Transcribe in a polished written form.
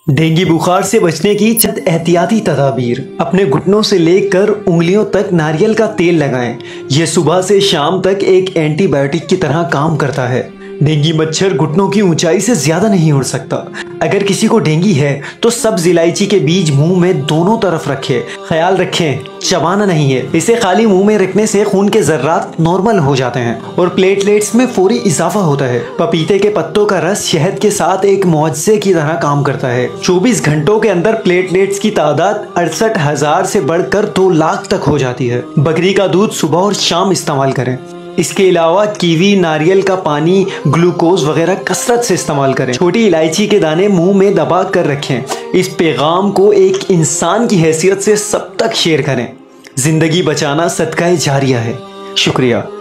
Dengue बुखार से बचने की चंद एहतियाती तदाबीर। अपने घुटनों से लेकर उंगलियों तक नारियल का तेल लगाएं। यह सुबह से शाम तक एक एंटीबायोटिक की तरह काम करता है। डेंगू मच्छर घुटनों की ऊंचाई से ज्यादा नहीं उड़ सकता। अगर किसी को डेंगू है तो सब्ज इलायची के बीज मुंह में दोनों तरफ रखें। ख्याल रखें, चबाना नहीं है। इसे खाली मुंह में रखने से खून के जर्रात नॉर्मल हो जाते हैं और प्लेटलेट्स में फौरी इजाफा होता है। पपीते के पत्तों का रस शहद के साथ एक मुआवजे की तरह काम करता है। 24 घंटों के अंदर प्लेटलेट्स की तादाद 68,000 से बढ़कर 2 लाख तक हो जाती है। बकरी का दूध सुबह और शाम इस्तेमाल करें। इसके अलावा कीवी, नारियल का पानी, ग्लूकोज वगैरह कसरत से इस्तेमाल करें। छोटी इलायची के दाने मुंह में दबा कर रखें। इस पैगाम को एक इंसान की हैसियत से सब तक शेयर करें। जिंदगी बचाना सदका जारिया है। शुक्रिया।